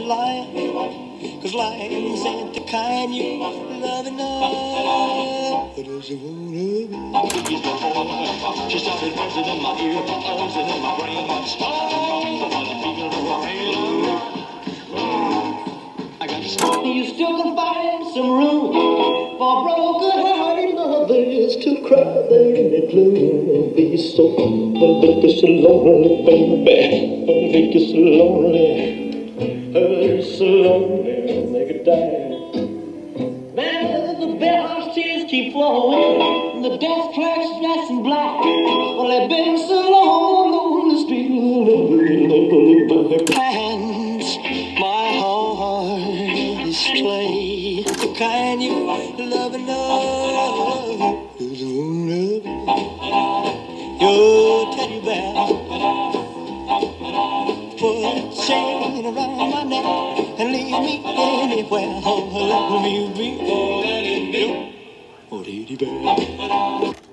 lion, 'cause lions ain't the kind you love enough. Does you wanna be? She started buzzing in my ear, buzzing in my brain. Oh, the feeling I got to stop. You still can find some room for broken-hearted mothers to cry there in the gloom. Be so, don't make you so lonely, baby. Don't make you so lonely. You're so lonely, make it die. Man, the bellhouse tears keep flowing, the death clerk's dressed in black. Well, they've been so long on the street, hands, my heart is clay, the kind you love enough. Your teddy bear, put a chain around my neck and leave me anywhere. Oh, let me be, oh, let it be, oh, teddy bear.